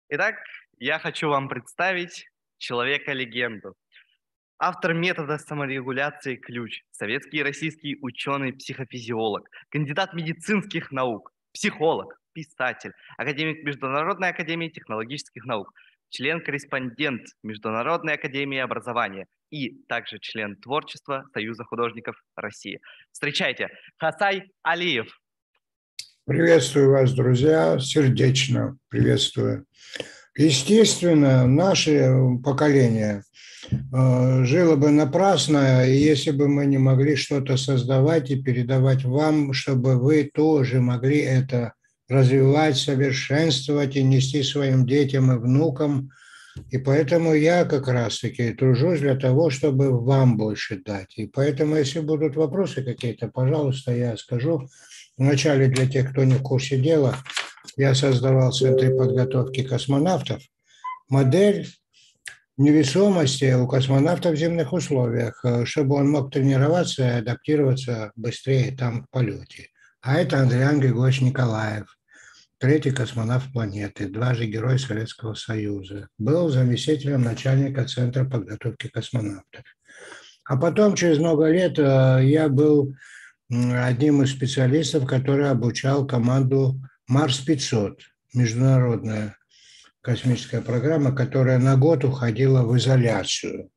Итак, я хочу вам представить человека-легенду. Автор метода саморегуляции «Ключ», советский и российский ученый-психофизиолог, кандидат медицинских наук, психолог, писатель, академик Международной академии технологических наук, член-корреспондент Международной академии образования и также член творчества Союза художников России. Встречайте, Хасай Алиев. Приветствую вас, друзья, сердечно приветствую. Естественно, наше поколение жило бы напрасно, если бы мы не могли что-то создавать и передавать вам, чтобы вы тоже могли это развивать, совершенствовать и нести своим детям и внукам. И поэтому я как раз-таки тружусь для того, чтобы вам больше дать. И поэтому, если будут вопросы какие-то, пожалуйста, я скажу. Вначале для тех, кто не в курсе дела, я создавал в Центре подготовки космонавтов модель невесомости у космонавта в земных условиях, чтобы он мог тренироваться и адаптироваться быстрее там в полете. А это Андриан Григорьевич Николаев, третий космонавт планеты, дважды Герой Советского Союза. Был заместителем начальника Центра подготовки космонавтов. А потом, через много лет, я был одним из специалистов, который обучал команду Марс-500, международная космическая программа, которая на год уходила в изоляцию.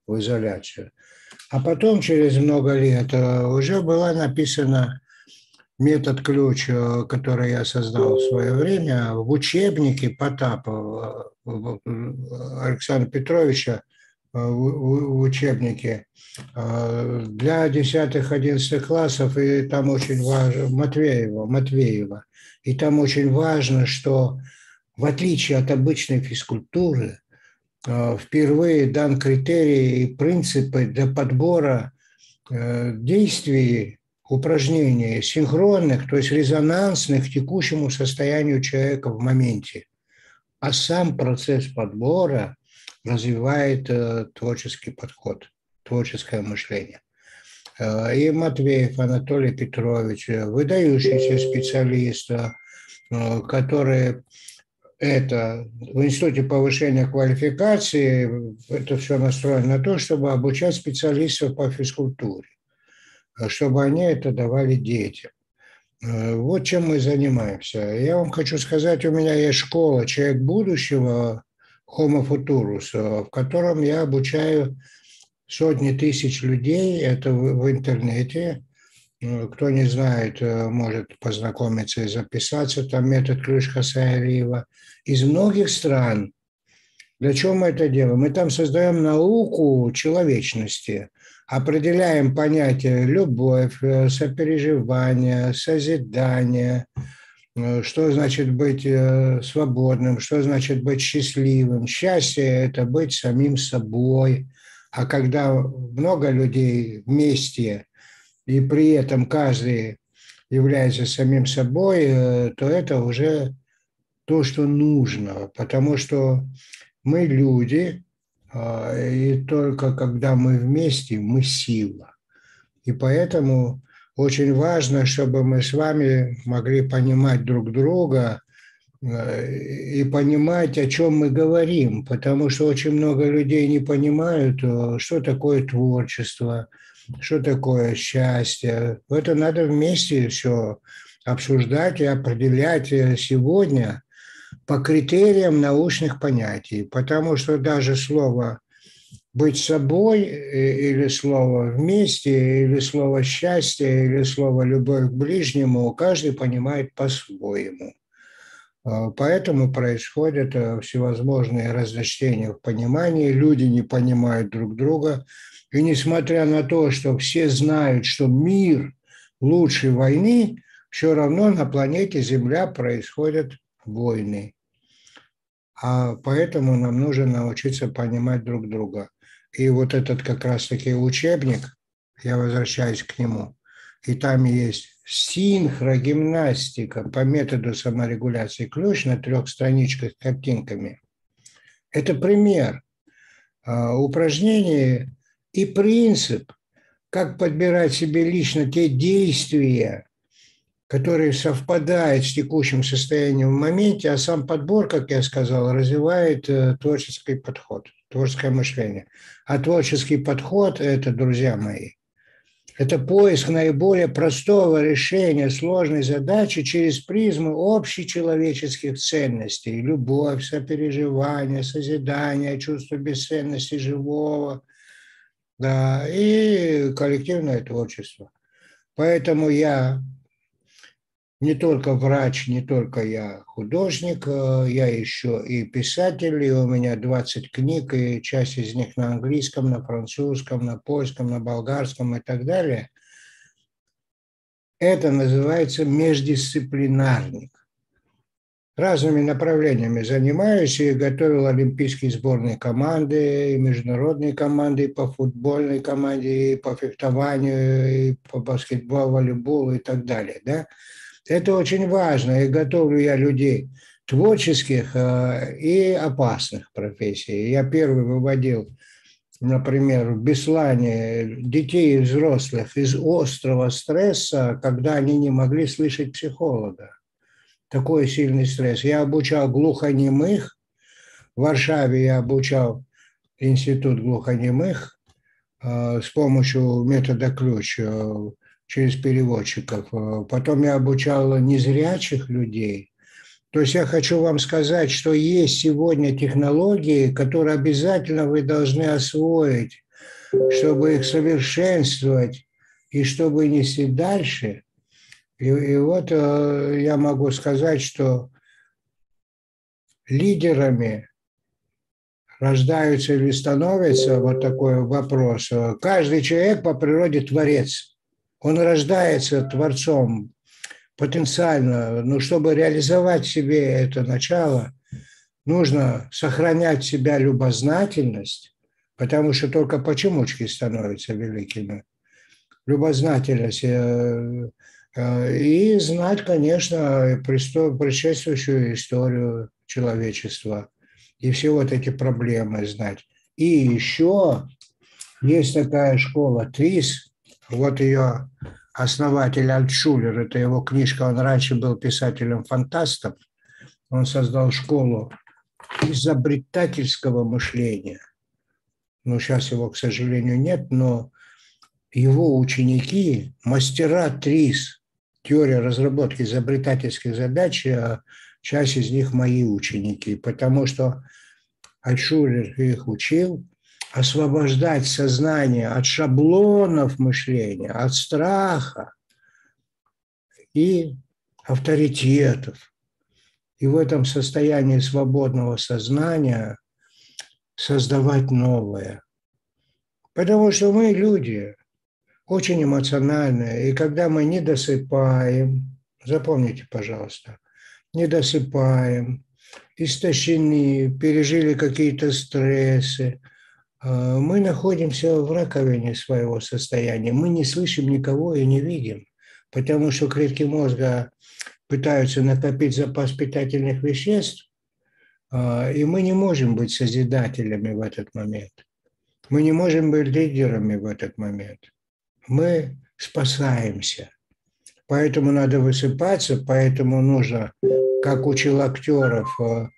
А потом, через много лет, уже была написана метод ключ, который я создал в свое время, в учебнике Потапова Александра Петровича, в учебнике для 10-11 классов, и там очень важно, Матвеева, и там очень важно, что в отличие от обычной физкультуры, впервые дан критерий и принципы для подбора действий, упражнений синхронных, то есть резонансных к текущему состоянию человека в моменте. А сам процесс подбора развивает творческий подход, творческое мышление. И Матвеев Анатолий Петрович, выдающийся специалист, который это в Институте повышения квалификации, это все настроено на то, чтобы обучать специалистов по физкультуре, чтобы они это давали детям. Вот чем мы занимаемся. Я вам хочу сказать, у меня есть школа «Человек будущего» Homo Futurus, в котором я обучаю сотни тысяч людей, это в интернете. Кто не знает, может познакомиться и записаться. Там метод ключ Хасая Алиева из многих стран. Для чего мы это делаем? Мы там создаем науку человечности, определяем понятия любовь, сопереживание, созидание, что значит быть свободным, что значит быть счастливым. Счастье – это быть самим собой. А когда много людей вместе, и при этом каждый является самим собой, то это уже то, что нужно, потому что мы люди, и только когда мы вместе, мы сила. И поэтому очень важно, чтобы мы с вами могли понимать друг друга и понимать, о чем мы говорим, потому что очень много людей не понимают, что такое творчество, что такое счастье. Это надо вместе все обсуждать и определять сегодня по критериям научных понятий, потому что даже слово «быть собой» или слово «вместе», или слово «счастье», или слово «любовь к ближнему» каждый понимает по-своему. Поэтому происходят всевозможные разночтения в понимании, люди не понимают друг друга. И несмотря на то, что все знают, что мир лучше войны, все равно на планете Земля происходят войны. А поэтому нам нужно научиться понимать друг друга. И вот этот как раз-таки учебник, я возвращаюсь к нему, и там есть синхрогимнастика по методу саморегуляции ключ на 3 страничках с картинками. Это пример упражнений и принцип, как подбирать себе лично те действия, который совпадает с текущим состоянием в моменте, а сам подбор, как я сказал, развивает творческий подход, творческое мышление. А творческий подход – это, друзья мои, это поиск наиболее простого решения сложной задачи через призму общечеловеческих ценностей. Любовь, сопереживание, созидание, чувство бесценности живого, да, и коллективное творчество. Поэтому я не только врач, не только я художник, я еще и писатель, и у меня 20 книг, и часть из них на английском, на французском, на польском, на болгарском и так далее. Это называется междисциплинарник. Разными направлениями занимаюсь и готовил олимпийские сборные команды, и международные команды, и по футбольной команде, и по фехтованию, и по баскетболу, волейболу и так далее, да. Это очень важно, и готовлю я людей творческих и опасных профессий. Я первый выводил, например, в Беслане детей и взрослых из острого стресса, когда они не могли слышать психолога. Такой сильный стресс. Я обучал глухонемых, в Варшаве я обучал институт глухонемых с помощью метода ключ через переводчиков. Потом я обучал незрячих людей. То есть я хочу вам сказать, что есть сегодня технологии, которые обязательно вы должны освоить, чтобы их совершенствовать и чтобы нести дальше. И вот я могу сказать, что лидерами рождаются или становятся, вот такой вопрос. Каждый человек по природе творец. Он рождается творцом потенциально, но чтобы реализовать в себе это начало, нужно сохранять в себя любознательность, потому что только почемучки становятся великими. Любознательность и знать, конечно, предшествующую историю человечества и все вот эти проблемы знать. И еще есть такая школа ТРИС, вот ее основатель Альтшулер, это его книжка, он раньше был писателем-фантастом, он создал школу изобретательского мышления. Ну, сейчас его, к сожалению, нет, но его ученики, мастера ТРИС, теория разработки изобретательских задач, часть из них мои ученики, потому что Альтшулер их учил освобождать сознание от шаблонов мышления, от страха и авторитетов. И в этом состоянии свободного сознания создавать новое. Потому что мы люди очень эмоциональные, и когда мы не досыпаем, запомните, пожалуйста, не досыпаем, истощены, пережили какие-то стрессы, мы находимся в раковине своего состояния, мы не слышим никого и не видим, потому что клетки мозга пытаются накопить запас питательных веществ, и мы не можем быть созидателями в этот момент, мы не можем быть лидерами в этот момент, мы спасаемся, поэтому надо высыпаться, поэтому нужно, как учил актеров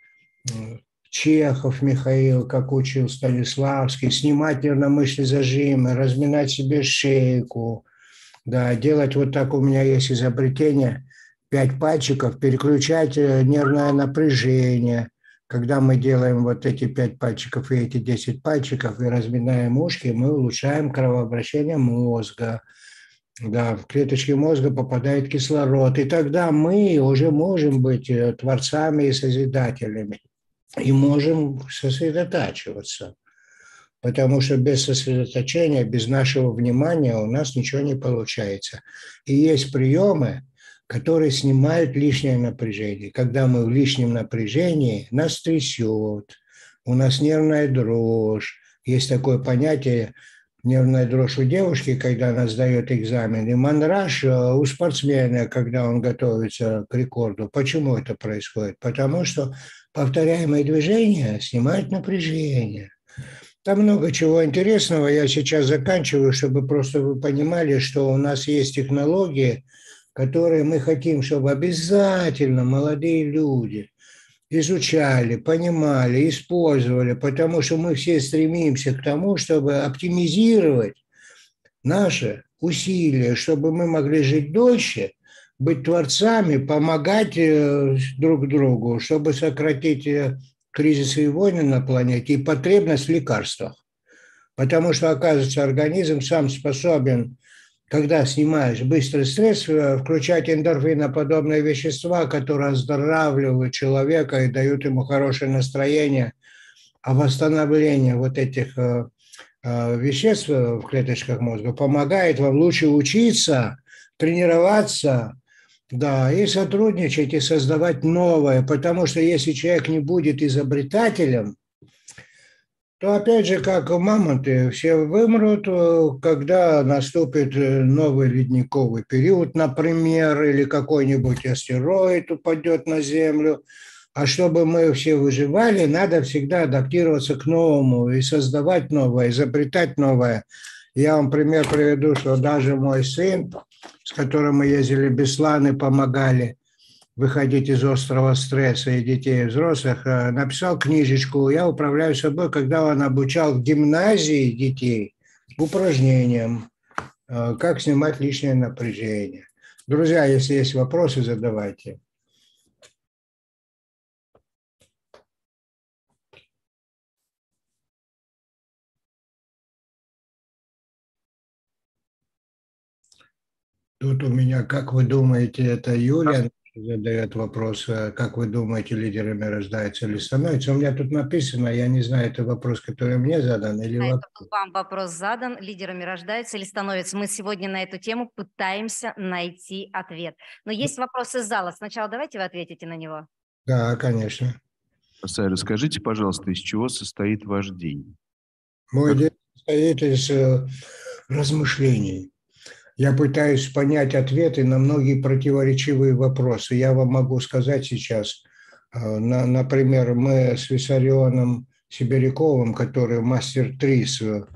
Чехов Михаил, как учил Станиславский, снимать нервно-мышечные зажимы, разминать себе шейку, да, делать вот так, у меня есть изобретение, 5 пальчиков, переключать нервное напряжение. Когда мы делаем вот эти 5 пальчиков и эти 10 пальчиков и разминаем ушки, мы улучшаем кровообращение мозга. Да, в клеточки мозга попадает кислород, и тогда мы уже можем быть творцами и созидателями. И можем сосредотачиваться, потому что без сосредоточения, без нашего внимания у нас ничего не получается. И есть приемы, которые снимают лишнее напряжение. Когда мы в лишнем напряжении, нас трясет, у нас нервная дрожь. Есть такое понятие нервная дрожь у девушки, когда она сдает экзамен, и мандраж у спортсмена, когда он готовится к рекорду. Почему это происходит? Потому что повторяемые движения снимают напряжение. Там много чего интересного. Я сейчас заканчиваю, чтобы просто вы понимали, что у нас есть технологии, которые мы хотим, чтобы обязательно молодые люди изучали, понимали, использовали, потому что мы все стремимся к тому, чтобы оптимизировать наши усилия, чтобы мы могли жить дольше, быть творцами, помогать друг другу, чтобы сократить кризисы и войны на планете и потребность в лекарствах. Потому что, оказывается, организм сам способен, когда снимаешь быстрый стресс, включать эндорфиноподобные вещества, которые оздоравливают человека и дают ему хорошее настроение, а восстановление вот этих веществ в клеточках мозга помогает вам лучше учиться, тренироваться, да, и сотрудничать, и создавать новое. Потому что если человек не будет изобретателем, то опять же, как мамонты, все вымрут, когда наступит новый ледниковый период, например, или какой-нибудь астероид упадет на Землю. А чтобы мы все выживали, надо всегда адаптироваться к новому и создавать новое, изобретать новое. Я вам пример приведу, что даже мой сын, с которым мы ездили в Беслан и помогали выходить из острого стресса и детей, и взрослых, написал книжечку «Я управляю собой», когда он обучал в гимназии детей упражнениям, как снимать лишнее напряжение. Друзья, если есть вопросы, задавайте. Тут у меня, как вы думаете, это Юлия задает вопрос, как вы думаете, лидерами рождаются или становятся? У меня тут написано, я не знаю, это вопрос, который мне задан или Это вопрос. был вам вопрос задан, лидерами рождаются или становятся. Мы сегодня на эту тему пытаемся найти ответ. Но есть вопрос из зала. Сначала давайте вы ответите на него. Да, конечно. Асай, расскажите, пожалуйста, из чего состоит ваш день? Мой день состоит из размышлений. Я пытаюсь понять ответы на многие противоречивые вопросы. Я вам могу сказать сейчас, например, мы с Виссарионом Сибиряковым, который мастер ТРИС,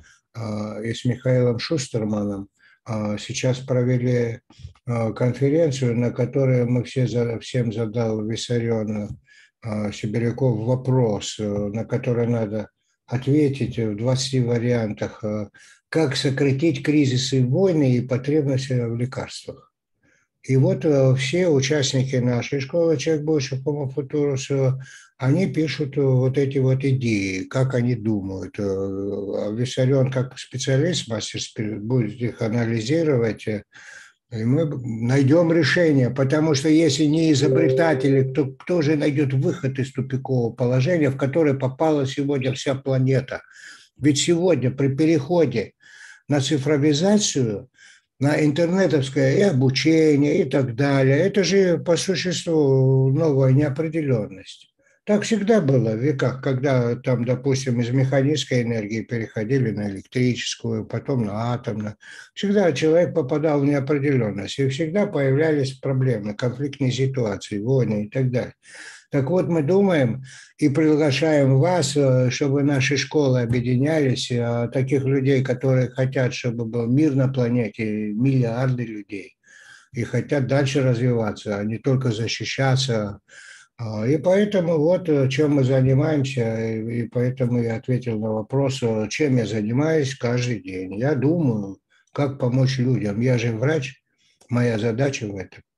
и с Михаилом Шустерманом, сейчас провели конференцию, на которой мы всем задал Виссарион Сибиряков вопрос, на который надо ответить в 20 вариантах, как сократить кризисы и войны и потребности в лекарствах. И вот все участники нашей школы «Человек больше Homo Futurus», они пишут вот эти вот идеи, как они думают. Виссарион как специалист, мастер, будет их анализировать, и мы найдем решение, потому что если не изобретатели, то кто же найдет выход из тупикового положения, в которое попала сегодня вся планета? Ведь сегодня при переходе на цифровизацию, на интернетовское и обучение и так далее, это же по существу новая неопределенность. Так всегда было в веках, когда там, допустим, из механической энергии переходили на электрическую, потом на атомную. Всегда человек попадал в неопределенность, и всегда появлялись проблемы, конфликтные ситуации, войны и так далее. Так вот, мы думаем и приглашаем вас, чтобы наши школы объединялись, таких людей, которые хотят, чтобы был мир на планете, миллиарды людей, и хотят дальше развиваться, а не только защищаться. И поэтому вот чем мы занимаемся, и поэтому я ответил на вопрос, чем я занимаюсь каждый день. Я думаю, как помочь людям. Я же врач, моя задача в этом.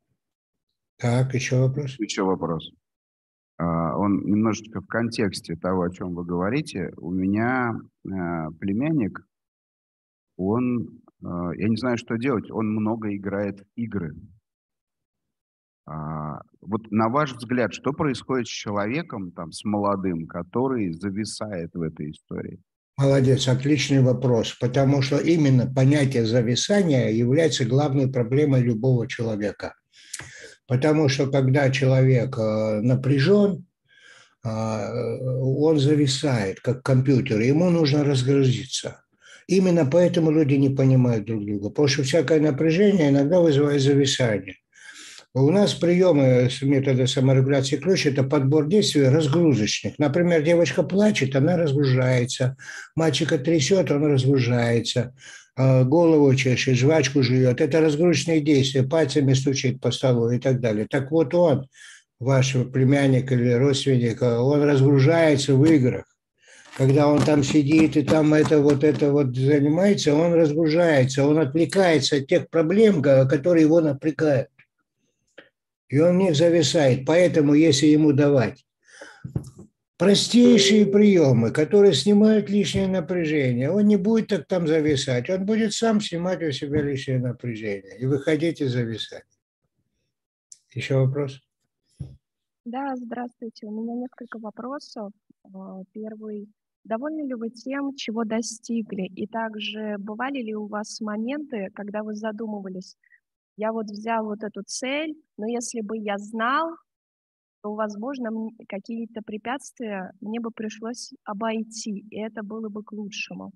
Так, еще вопрос? Еще вопрос. Он немножечко в контексте того, о чем вы говорите. У меня племянник, он, я не знаю, что делать, он много играет в игры. Вот на ваш взгляд, что происходит с человеком, там, с молодым, который зависает в этой истории? Молодец, отличный вопрос, потому что именно понятие зависания является главной проблемой любого человека. Потому что когда человек напряжен, он зависает, как компьютер, ему нужно разгрузиться. Именно поэтому люди не понимают друг друга, потому что всякое напряжение иногда вызывает зависание. У нас приемы с метода саморегуляции ключ – это подбор действий разгрузочных. Например, девочка плачет, она разгружается. Мальчика трясет, он разгружается. голову чешет, жвачку жует. Это разгрузочные действия, пальцами стучит по столу и так далее. Так вот он, ваш племянник или родственник, он разгружается в играх. Когда он там сидит и там это вот занимается, он разгружается, он отвлекается от тех проблем, которые его напрягают. И он в них зависает. Поэтому, если ему давать простейшие приемы, которые снимают лишнее напряжение, он не будет так там зависать. Он будет сам снимать у себя лишнее напряжение и выходить и зависать. Еще вопрос? Да, здравствуйте. У меня несколько вопросов. Первый. Довольны ли вы тем, чего достигли? И также бывали ли у вас моменты, когда вы задумывались, я вот взял вот эту цель, но если бы я знал, то, возможно, какие-то препятствия мне бы пришлось обойти, и это было бы к лучшему.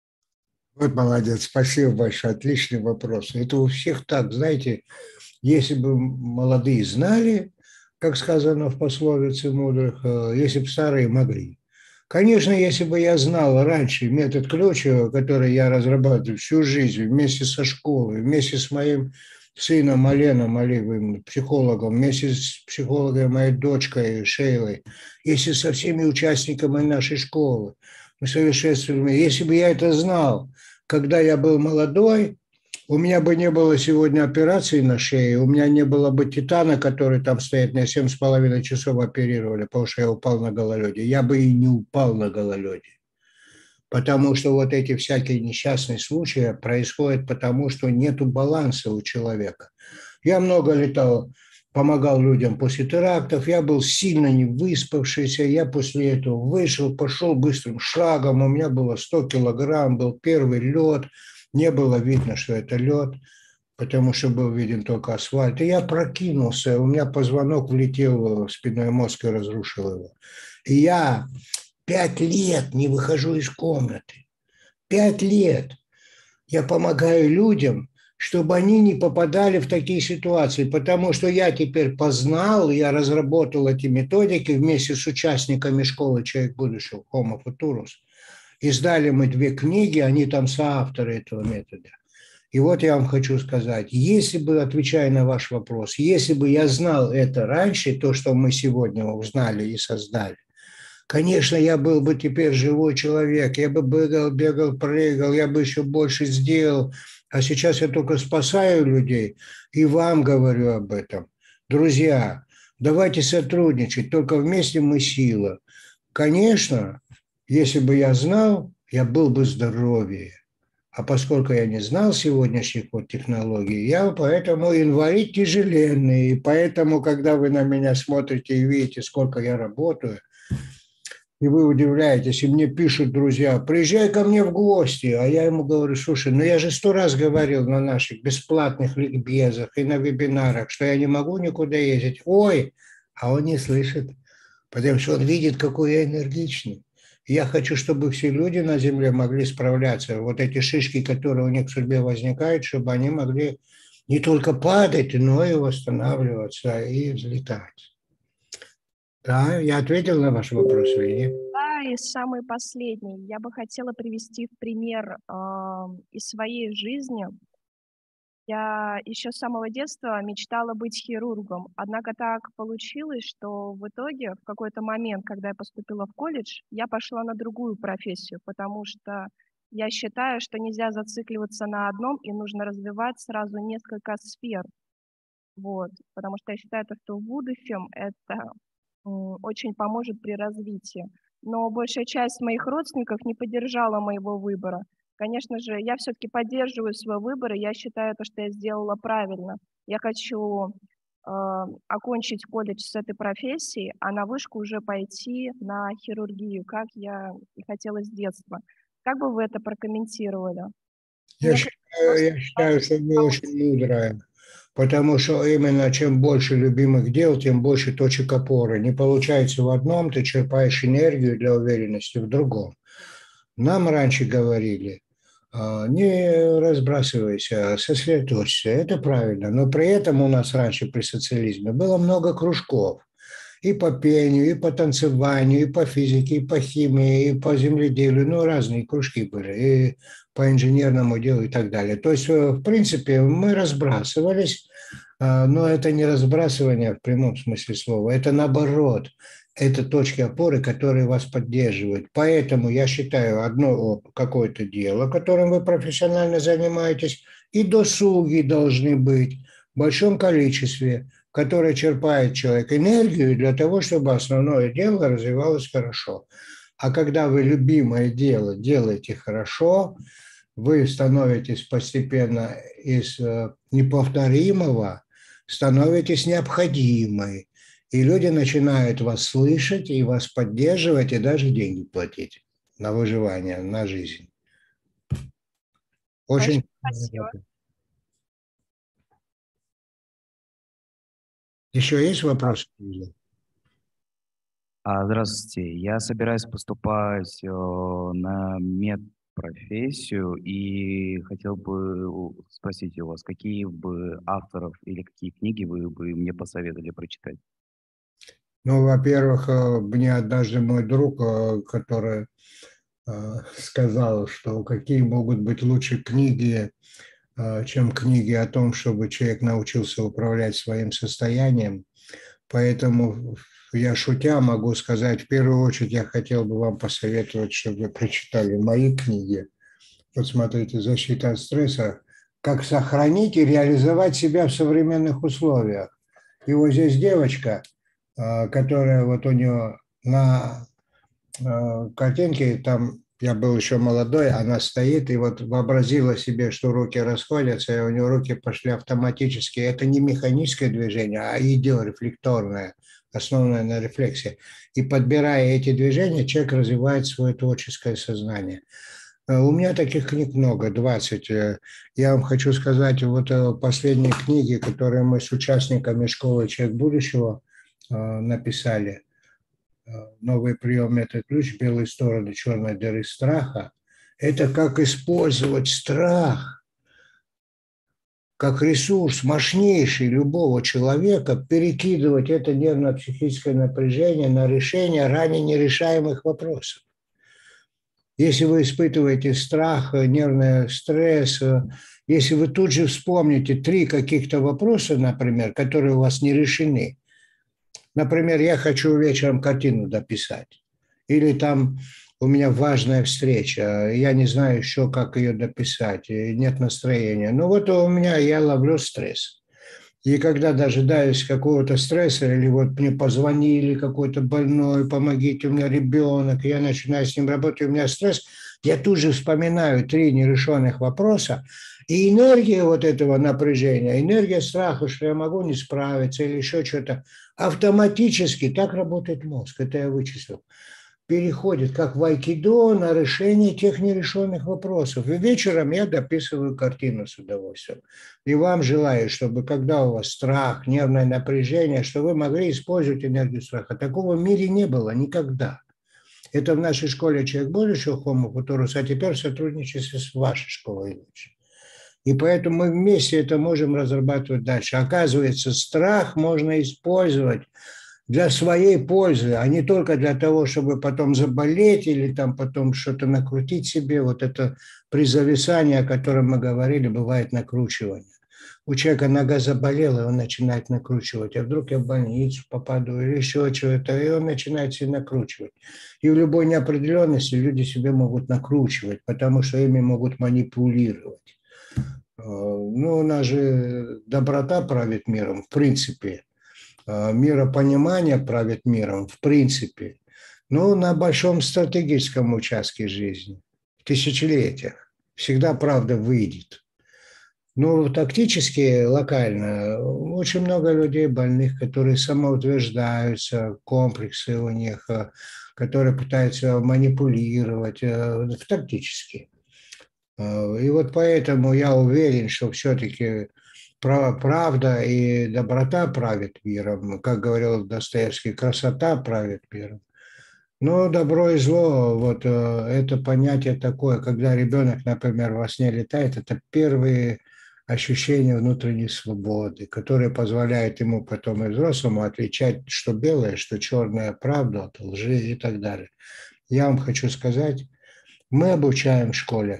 Вот молодец, спасибо большое, отличный вопрос. Это у всех так, знаете, если бы молодые знали, как сказано в пословице мудрых, если бы старые могли. Конечно, если бы я знал раньше метод ключа, который я разрабатываю всю жизнь вместе со школой, вместе с моим сыном Оленом Алиевым, психологом, вместе с психологом моей дочкой Шейлой, если со всеми участниками нашей школы, мы совершенствуем. Если бы я это знал, когда я был молодой, у меня бы не было сегодня операции на шее, у меня не было бы титана, который там стоит, на 7,5 часов оперировали, потому что я упал на гололеде. Я бы и не упал на гололеде. Потому что вот эти всякие несчастные случаи происходят потому, что нет баланса у человека. Я много летал, помогал людям после терактов, я был сильно не выспавшийся, я после этого вышел, пошел быстрым шагом, у меня было 100 килограмм, был первый лед, не было видно, что это лед, потому что был виден только асфальт. И я прокинулся, у меня позвонок влетел в спинной мозг и разрушил его. И я 5 лет не выхожу из комнаты. 5 лет я помогаю людям, чтобы они не попадали в такие ситуации, потому что я теперь познал, я разработал эти методики вместе с участниками школы «Человек будущего» Homo Futurus. Издали мы 2 книги, они там соавторы этого метода. И вот я вам хочу сказать, если бы, отвечая на ваш вопрос, если бы я знал это раньше, то, что мы сегодня узнали и создали, конечно, я был бы теперь живой человек, я бы бегал, прыгал, я бы еще больше сделал, а сейчас я только спасаю людей и вам говорю об этом. Друзья, давайте сотрудничать, только вместе мы сила. Конечно, если бы я знал, я был бы здоровее. А поскольку я не знал сегодняшних вот технологий, я поэтому инвалид тяжеленный. И поэтому, когда вы на меня смотрите и видите, сколько я работаю, и вы удивляетесь, и мне пишут друзья, приезжай ко мне в гости. А я ему говорю, слушай, ну я же 100 раз говорил на наших бесплатных ликбезах и на вебинарах, что я не могу никуда ездить. Ой, а он не слышит, потому что он видит, какой я энергичный. Я хочу, чтобы все люди на Земле могли справляться. Вот эти шишки, которые у них в судьбе возникают, чтобы они могли не только падать, но и восстанавливаться и взлетать. Да, я ответил на ваш вопрос или нет? Да, и самый последний. Я бы хотела привести в пример из своей жизни. Я еще с самого детства мечтала быть хирургом, однако так получилось, что в итоге в какой-то момент, когда я поступила в колледж, я пошла на другую профессию, потому что я считаю, что нельзя зацикливаться на одном и нужно развивать сразу несколько сфер. Вот, потому что я считаю, что в будущем это очень поможет при развитии. Но большая часть моих родственников не поддержала моего выбора. Конечно же, я все-таки поддерживаю свой выбор, и я считаю, что я сделала правильно. Я хочу окончить колледж с этой профессией, а на вышку уже пойти на хирургию, как я и хотела с детства. Как бы вы это прокомментировали? Я считаю, что вы очень мудрая, потому что именно чем больше любимых дел, тем больше точек опоры. Не получается в одном, ты черпаешь энергию для уверенности в другом. Нам раньше говорили, не разбрасывайся, сосредоточься, это правильно. Но при этом у нас раньше при социализме было много кружков. и по пению, и по танцеванию, и по физике, и по химии, и по земледелию. Ну, разные кружки были, и по инженерному делу и так далее. То есть, в принципе, мы разбрасывались, но это не разбрасывание в прямом смысле слова, это наоборот. Это точки опоры, которые вас поддерживают. Поэтому я считаю, одно какое-то дело, которым вы профессионально занимаетесь, и досуги должны быть в большом количестве, которое черпает человек энергию для того, чтобы основное дело развивалось хорошо. А когда вы любимое дело делаете хорошо, вы становитесь постепенно из неповторимого, становитесь необходимой. И люди начинают вас слышать и вас поддерживать, и даже деньги платить на выживание, на жизнь. Очень Очень спасибо. Еще есть вопросы? Здравствуйте. Я собираюсь поступать на медпрофессию и хотел бы спросить у вас, какие бы авторов или какие книги вы бы мне посоветовали прочитать? Ну, во-первых, мне однажды мой друг, который сказал, что какие могут быть лучше книги, чем книги о том, чтобы человек научился управлять своим состоянием. Поэтому я, шутя, могу сказать, в первую очередь я хотел бы вам посоветовать, чтобы вы прочитали мои книги. Вот смотрите, «Защита от стресса. Как сохранить и реализовать себя в современных условиях». И вот здесь девочка, которая вот у нее на картинке, там я был еще молодой, она стоит и вот вообразила себе, что руки расходятся, и у нее руки пошли автоматически. Это не механическое движение, а идеорефлекторное, основанное на рефлексе. И подбирая эти движения, человек развивает свое творческое сознание. У меня таких книг много, 20. Я вам хочу сказать, вот последние книги, которые мы с участниками школы «Человек будущего» написали, «Новый прием, метод, ключ, белые стороны черной дыры страха», это как использовать страх как ресурс мощнейший любого человека, перекидывать это нервно-психическое напряжение на решение ранее нерешаемых вопросов. Если вы испытываете страх, нервный стресс, если вы тут же вспомните 3 каких-то вопроса, например, которые у вас не решены. Например, я хочу вечером картину дописать. Или там у меня важная встреча, я не знаю еще, как ее дописать, нет настроения. Ну вот у меня, я ловлю стресс. И когда дожидаюсь какого-то стресса, или вот мне позвонили какой-то больной, помогите, у меня ребенок, я начинаю с ним работать, у меня стресс, я тут же вспоминаю 3 нерешенных вопроса, и энергия вот этого напряжения, энергия страха, что я могу не справиться или еще что-то, автоматически, так работает мозг, это я вычислил, переходит, как в айкидо, на решение тех нерешенных вопросов. И вечером я дописываю картину с удовольствием. И вам желаю, чтобы когда у вас страх, нервное напряжение, что вы могли использовать энергию страха. Такого в мире не было никогда. Это в нашей школе «Человек будущего» Homo Futurus, а теперь в сотрудничестве с вашей школой. И поэтому мы вместе это можем разрабатывать дальше. Оказывается, страх можно использовать для своей пользы, а не только для того, чтобы потом заболеть или там потом что-то накрутить себе. Вот это при зависании, о котором мы говорили, бывает накручивание. У человека нога заболела, и он начинает накручивать. А вдруг я в больницу попаду или еще что-то, и он начинает себе накручивать. И в любой неопределенности люди себе могут накручивать, потому что ими могут манипулировать. Ну, у нас же доброта правит миром, в принципе. Миропонимание правит миром, в принципе, но на большом стратегическом участке жизни, в тысячелетиях. Всегда правда выйдет. Но тактически, локально, очень много людей больных, которые самоутверждаются, комплексы у них, которые пытаются манипулировать тактически. И вот поэтому я уверен, что все-таки правда и доброта правит миром. Как говорил Достоевский, красота правит миром. Но добро и зло, вот это понятие такое, когда ребенок, например, во сне летает, это первые ощущение внутренней свободы, которое позволяет ему потом и взрослому отличать, что белое, что черное, правду от лжи и так далее. Я вам хочу сказать, мы обучаем в школе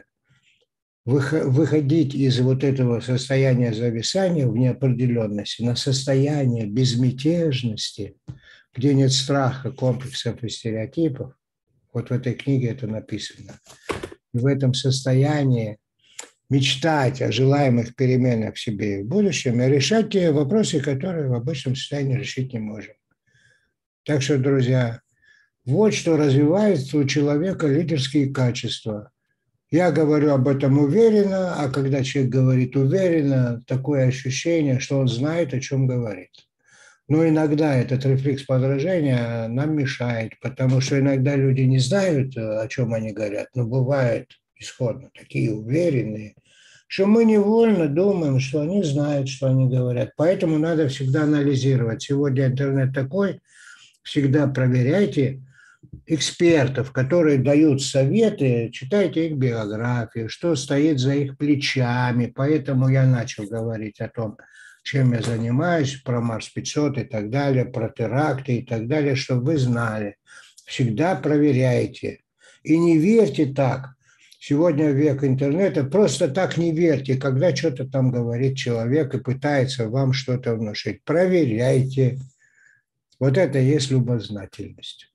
выходить из вот этого состояния зависания в неопределенности на состояние безмятежности, где нет страха, комплексов и стереотипов. Вот в этой книге это написано. И в этом состоянии мечтать о желаемых переменах в себе и в будущем и решать те вопросы, которые в обычном состоянии решить не можем. Так что, друзья, вот что развивается у человека лидерские качества. Я говорю об этом уверенно, а когда человек говорит уверенно, такое ощущение, что он знает, о чем говорит. Но иногда этот рефлекс подражания нам мешает, потому что иногда люди не знают, о чем они говорят, но бывают исходно такие уверенные, что мы невольно думаем, что они знают, что они говорят. Поэтому надо всегда анализировать. Сегодня интернет такой, всегда проверяйте экспертов, которые дают советы, читайте их биографии, что стоит за их плечами. Поэтому я начал говорить о том, чем я занимаюсь, про Марс 500 и так далее, про теракты и так далее, чтобы вы знали. Всегда проверяйте. И не верьте так. Сегодня век интернета, просто так не верьте, когда что-то там говорит человек и пытается вам что-то внушить. Проверяйте. Вот это и есть любознательность.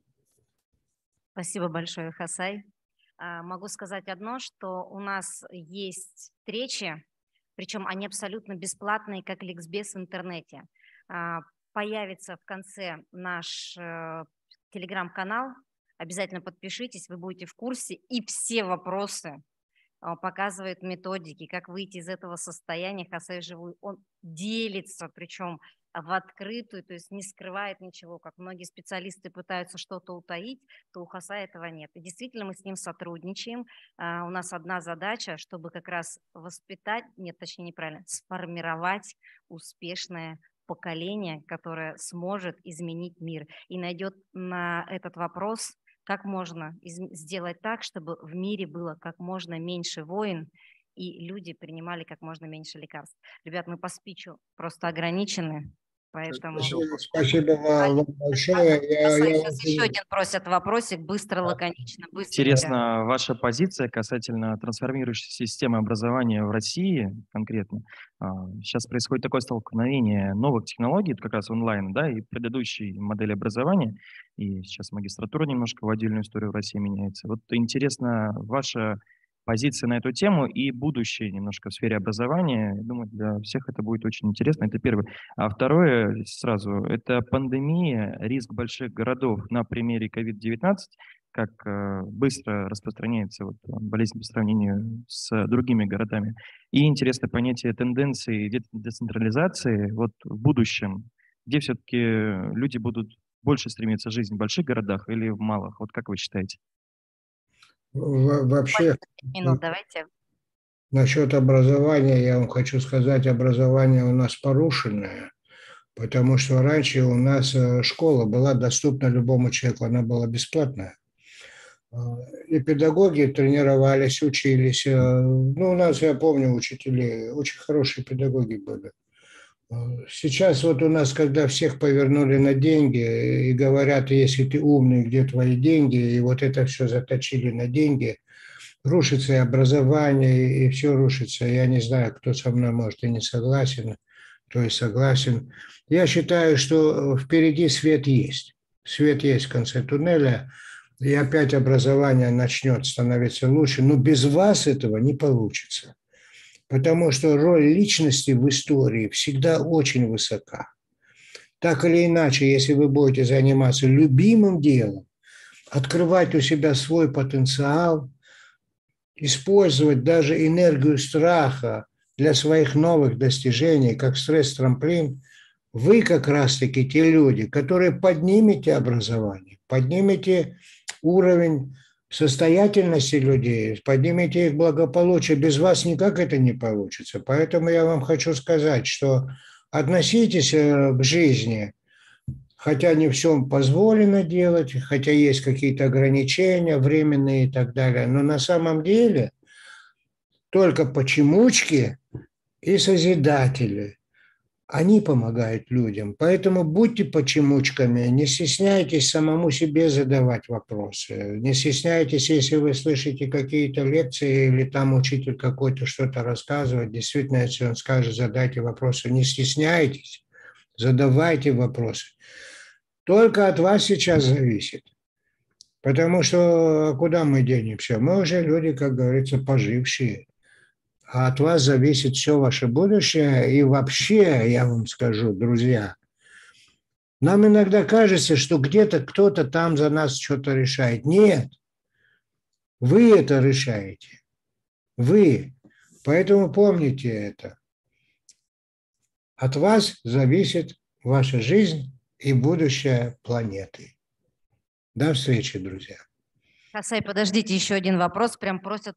Спасибо большое, Хасай. Могу сказать одно, что у нас есть встречи, причем они абсолютно бесплатные, как ликбез в интернете. Появится в конце наш телеграм-канал. Обязательно подпишитесь, вы будете в курсе. И все вопросы показывают методики, как выйти из этого состояния. Хасай Живой, он делится, причем в открытую, то есть не скрывает ничего, как многие специалисты пытаются что-то утаить, то у Хасая этого нет. И действительно мы с ним сотрудничаем. У нас одна задача, чтобы как раз воспитать, нет, точнее неправильно, сформировать успешное поколение, которое сможет изменить мир и найдет на этот вопрос, как можно сделать так, чтобы в мире было как можно меньше войн, и люди принимали как можно меньше лекарств. Ребят, мы по спичу просто ограничены, поэтому... Спасибо вам большое. Сейчас еще один просят вопросик, быстро, лаконично, быстро. Интересна ваша позиция касательно трансформирующей системы образования в России конкретно. Сейчас происходит такое столкновение новых технологий, как раз онлайн, да, и предыдущей модели образования. И сейчас магистратура немножко в отдельную историю в России меняется. Вот интересна ваша позиции на эту тему и будущее немножко в сфере образования. Я думаю, для всех это будет очень интересно. Это первое. А второе сразу, это пандемия, риск больших городов на примере COVID-19, как быстро распространяется болезнь по сравнению с другими городами. И интересное понятие тенденции децентрализации в будущем, где все-таки люди будут больше стремиться жить в больших городах или в малых. Вот как вы считаете? Вообще, давайте. Насчет образования, я вам хочу сказать, образование у нас порушенное, потому что раньше у нас школа была доступна любому человеку, она была бесплатная. И педагоги тренировались, учились. Ну, у нас, я помню, учителей, очень хорошие педагоги были. Сейчас вот у нас, когда всех повернули на деньги и говорят, если ты умный, где твои деньги, и вот это все заточили на деньги, рушится и образование, и все рушится. Я не знаю, кто со мной, может, и не согласен, кто и согласен. Я считаю, что впереди свет есть. Свет есть в конце туннеля, и опять образование начнет становиться лучше, но без вас этого не получится. Потому что роль личности в истории всегда очень высока. Так или иначе, если вы будете заниматься любимым делом, открывать у себя свой потенциал, использовать даже энергию страха для своих новых достижений, как стресс-трамплин, вы как раз-таки те люди, которые поднимете образование, поднимете уровень состоятельности людей, поднимите их благополучие. Без вас никак это не получится. Поэтому я вам хочу сказать, что относитесь к жизни, хотя не всем позволено делать, хотя есть какие-то ограничения временные и так далее, но на самом деле только почемучки и созидатели. Они помогают людям. Поэтому будьте почемучками, не стесняйтесь самому себе задавать вопросы. Не стесняйтесь, если вы слышите какие-то лекции или там учитель какой-то что-то рассказывает. Действительно, если он скажет, задайте вопросы. Не стесняйтесь, задавайте вопросы. Только от вас сейчас зависит. Потому что куда мы денемся? Мы уже люди, как говорится, пожившие. А от вас зависит все ваше будущее. И вообще, я вам скажу, друзья, нам иногда кажется, что где-то кто-то там за нас что-то решает. Нет, вы это решаете. Вы. Поэтому помните это. От вас зависит ваша жизнь и будущее планеты. До встречи, друзья. Хасай, подождите, еще один вопрос. Прям просят.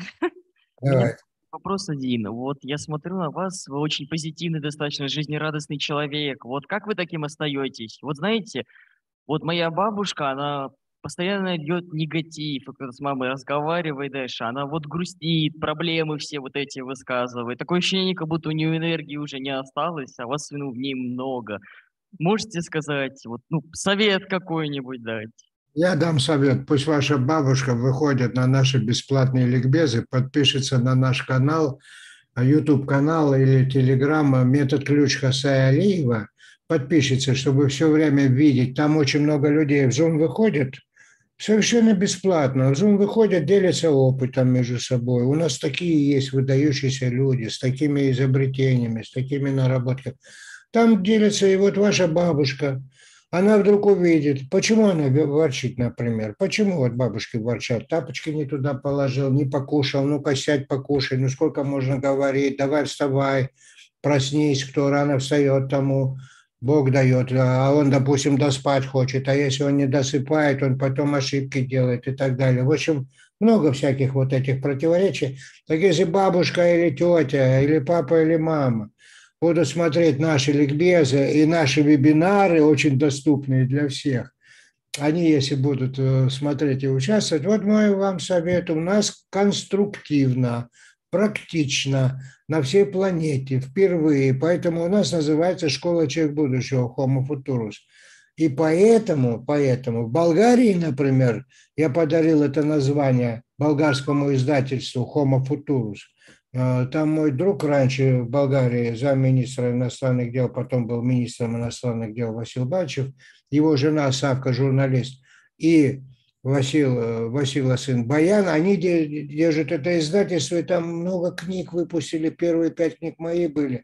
У меня Давай. вопрос один. Вот я смотрю на вас, вы очень позитивный, достаточно жизнерадостный человек. Вот как вы таким остаетесь? Вот знаете, вот моя бабушка, она постоянно идет негатив, и когда с мамой разговаривает дальше, она вот грустит, проблемы все вот эти высказывает. Такое ощущение, как будто у нее энергии уже не осталось, а вас, ну, в ней много. Можете сказать, вот, ну, совет какой-нибудь дать? Я дам совет. Пусть ваша бабушка выходит на наши бесплатные ликбезы, подпишется на наш канал, YouTube-канал или Telegram «Метод ключ Хасая Алиева», подпишется, чтобы все время видеть. Там очень много людей в Zoom выходит совершенно бесплатно. В Zoom выходят, делятся опытом между собой. У нас такие есть выдающиеся люди с такими изобретениями, с такими наработками. Там делятся, и вот ваша бабушка, она вдруг увидит, почему она ворчит, например. Почему вот бабушки ворчат? Тапочки не туда положил, не покушал, ну-ка сядь покушай, ну сколько можно говорить, давай вставай, проснись, кто рано встает, тому Бог дает, а он, допустим, доспать хочет, а если он не досыпает, он потом ошибки делает и так далее. В общем, много всяких вот этих противоречий. Так если бабушка или тетя, или папа, или мама будут смотреть наши ликбезы и наши вебинары, очень доступные для всех, они, если будут смотреть и участвовать, вот мой вам совет, у нас конструктивно, практично, на всей планете, впервые, поэтому у нас называется «Школа человек будущего» Homo Futurus. И поэтому в Болгарии, например, я подарил это название болгарскому издательству Homo Futurus. Там мой друг раньше в Болгарии, замминистра иностранных дел, потом был министром иностранных дел Васил Бачев, его жена Савка, журналист, и Васила сын Баян, они держат это издательство, и там много книг выпустили, первые 5 книг мои были.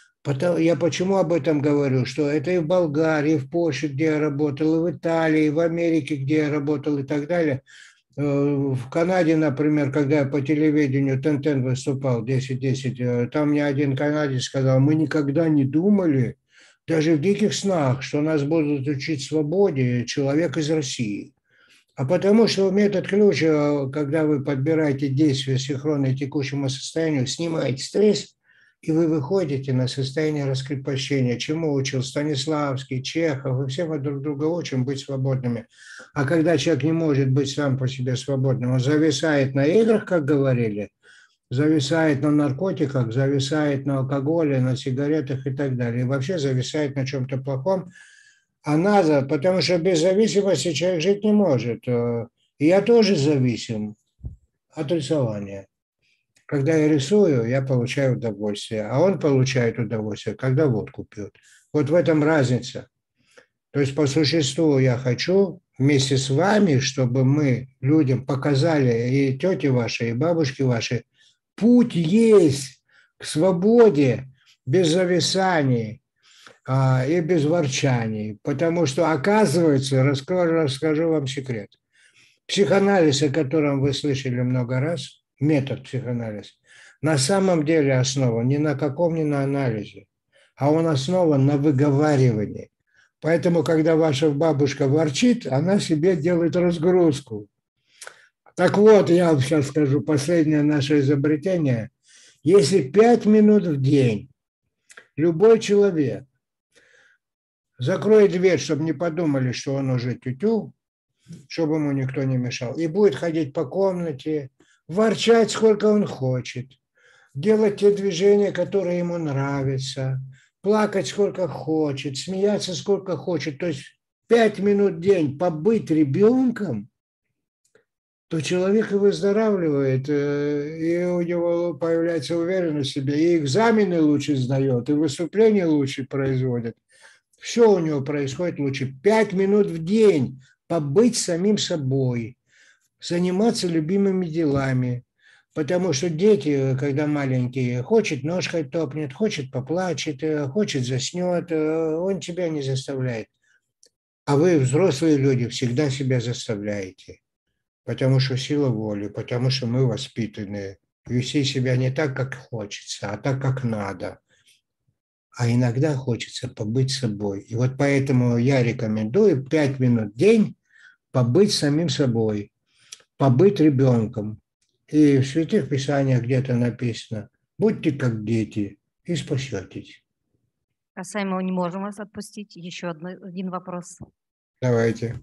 Я почему об этом говорю? Что это и в Болгарии, и в Польше, где я работал, и в Италии, и в Америке, где я работал и так далее. В Канаде, например, когда я по телевидению Тен-Тен выступал, 10-10, там мне один канадец сказал, мы никогда не думали, даже в диких снах, что нас будут учить свободе человек из России. А потому что метод ключ, когда вы подбираете действия синхронные текущему состоянию, снимаете стресс, и вы выходите на состояние раскрепощения, чему учил Станиславский, Чехов, и все мы друг друга учим быть свободными. А когда человек не может быть сам по себе свободным, он зависает на играх, как говорили, зависает на наркотиках, зависает на алкоголе, на сигаретах и так далее. И вообще зависает на чем-то плохом. А надо, потому что без зависимости человек жить не может. И я тоже зависим от рисования. Когда я рисую, я получаю удовольствие, а он получает удовольствие, когда водку пьет. Вот в этом разница. То есть по существу я хочу вместе с вами, чтобы мы людям показали, и тети ваши, и бабушки ваши, путь есть к свободе без зависаний и без ворчаний. Потому что, оказывается, расскажу вам секрет. Психоанализ, о котором вы слышали много раз, метод психоанализа, на самом деле основан ни на каком, ни на анализе, а он основан на выговаривании. Поэтому, когда ваша бабушка ворчит, она себе делает разгрузку. Так вот, я вам сейчас скажу, последнее наше изобретение. Если 5 минут в день любой человек закроет дверь, чтобы не подумали, что он уже тю-тю, чтобы ему никто не мешал, и будет ходить по комнате, ворчать сколько он хочет, делать те движения, которые ему нравятся, плакать сколько хочет, смеяться сколько хочет. То есть 5 минут в день побыть ребенком, то человек и выздоравливает, и у него появляется уверенность в себе, и экзамены лучше сдает, и выступления лучше производит. Все у него происходит лучше. 5 минут в день побыть самим собой, заниматься любимыми делами. Потому что дети, когда маленькие, хочет ножкой топнет, хочет поплачет, хочет заснет, он тебя не заставляет. А вы, взрослые люди, всегда себя заставляете. Потому что сила воли, потому что мы воспитаны. Вести себя не так, как хочется, а так, как надо. А иногда хочется побыть собой. И вот поэтому я рекомендую 5 минут в день побыть самим собой, побыть ребенком. И в Святых Писаниях где-то написано: будьте как дети и спасетесь. Хасай, мы не можем вас отпустить. Еще один вопрос. Давайте.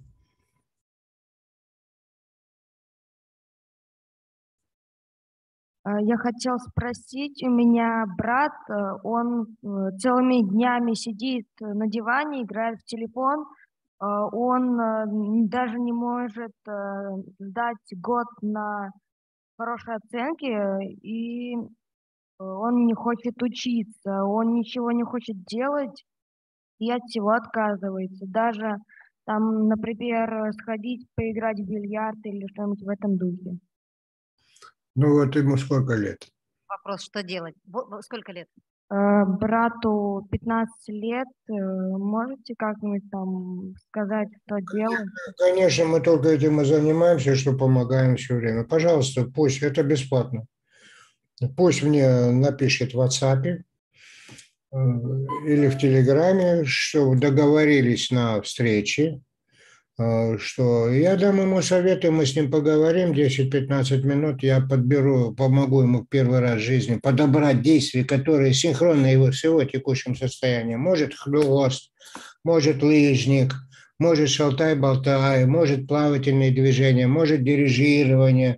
Я хотел спросить, у меня брат, он целыми днями сидит на диване, играет в телефон, он даже не может сдать год на хорошие оценки, и он не хочет учиться, он ничего не хочет делать и от всего отказывается. Даже там, например, сходить поиграть в бильярд или что-нибудь в этом духе. Ну вот ему сколько лет? Вопрос, что делать? Сколько лет? Брату 15 лет. Можете как-нибудь там сказать, что делать? Конечно, мы только этим и занимаемся, что помогаем все время. Пожалуйста, пусть, это бесплатно. Пусть мне напишет в WhatsApp или в Телеграме, что договорились на встрече, что я дам ему советы, мы с ним поговорим 10-15 минут, я подберу, помогу ему первый раз в жизни подобрать действия, которые синхронны его с его текущим состоянием. Может хлёст, может лыжник, может шалтай-болтай, может плавательные движения, может дирижирование,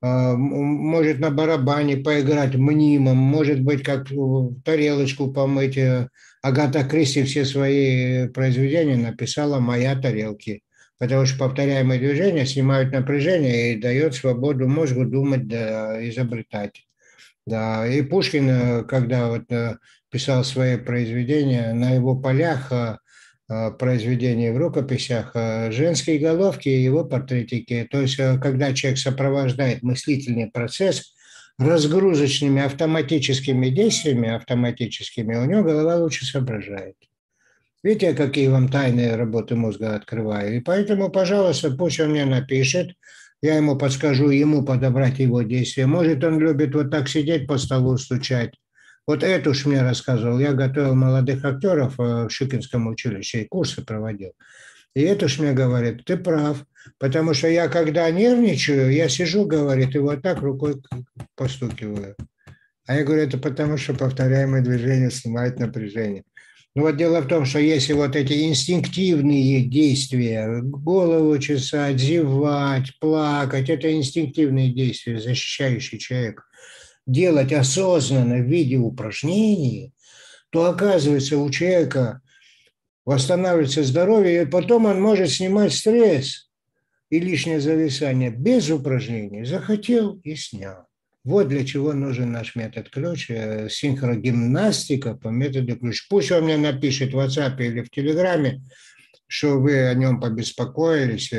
может на барабане поиграть мнимом, может быть, как тарелочку помыть. Агата Кристи все свои произведения написала «Моя тарелки». Потому что повторяемые движения снимают напряжение и дают свободу мозгу думать, да, изобретать. Да. И Пушкин, когда вот писал свои произведения, на его полях произведений в рукописях женские головки и его портретики. То есть, когда человек сопровождает мыслительный процесс разгрузочными автоматическими действиями, у него голова лучше соображает. Видите, какие вам тайные работы мозга открываю. И поэтому, пожалуйста, пусть он мне напишет, я ему подскажу, ему подобрать его действия. Может, он любит вот так сидеть по столу, стучать. Вот это уж мне рассказывал. Я готовил молодых актеров в Щукинском училище и курсы проводил. И это уж мне говорит, ты прав, потому что я, когда нервничаю, я сижу, говорит, и вот так рукой постукиваю. А я говорю, это потому что повторяемые движения снимают напряжение. Ну вот дело в том, что если вот эти инстинктивные действия, голову чесать, зевать, плакать, это инстинктивные действия, защищающие человека, делать осознанно в виде упражнений, то оказывается у человека восстанавливается здоровье, и потом он может снимать стресс и лишнее зависание без упражнений. Захотел и снял. Вот для чего нужен наш метод ключ, синхрогимнастика по методу ключ. Пусть он мне напишет в WhatsApp или в Телеграме, что вы о нем побеспокоились,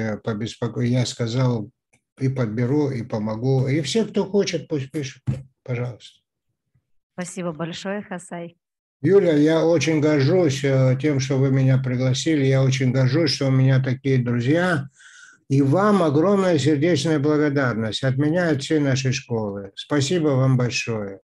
я сказал, и подберу, и помогу. И все, кто хочет, пусть пишут, пожалуйста. Спасибо большое, Хасай. Юля, я очень горжусь тем, что вы меня пригласили. Я очень горжусь, что у меня такие друзья. И вам огромная сердечная благодарность от меня и от всей нашей школы. Спасибо вам большое.